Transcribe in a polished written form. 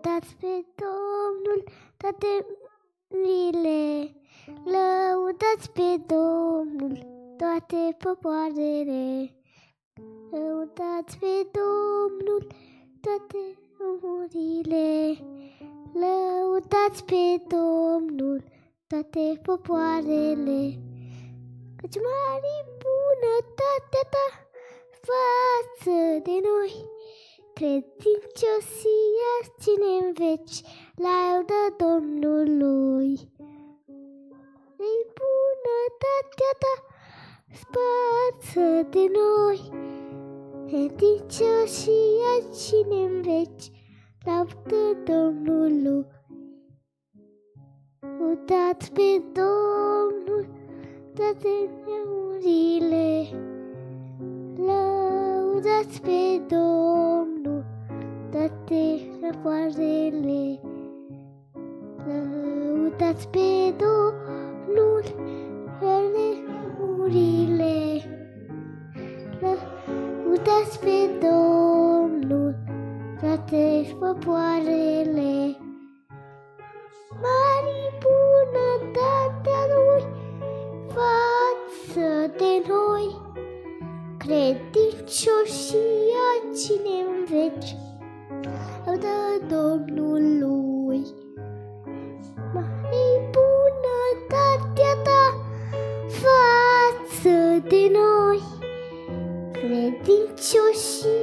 Lăudați pe Domnul toate miile, lăudați pe Domnul toate popoarele, lăudați pe Domnul toate omurile, lăudați pe Domnul toate popoarele. Căci mare bunătatea ta față de noi, credinciosia ține-n veci laudă Domnului. Ei bunătatea ta față de noi, credinciosia ține-n veci laudă Domnului. Lăudați pe Domnul toate neamurile, lăudați pe Domnul toate răpoarele, lăudați pe Domnul toate neamurile, lăudați pe Domnul toate popoarele. Mari bunătatea Lui față de noi, credincioșia ține-n veci laudă Domnului. Mari bunătatea ta față de noi, credincioșia